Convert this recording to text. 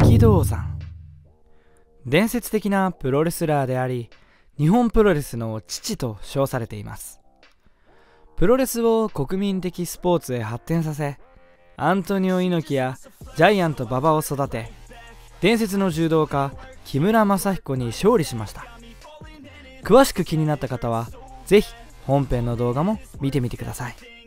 力道山。伝説的なプロレスラーであり、日本プロレスの父と称されています。プロレスを国民的スポーツへ発展させ、アントニオ猪木やジャイアント馬場を育て、伝説の柔道家木村正彦に勝利しました。詳しく気になった方はぜひ本編の動画も見てみてください。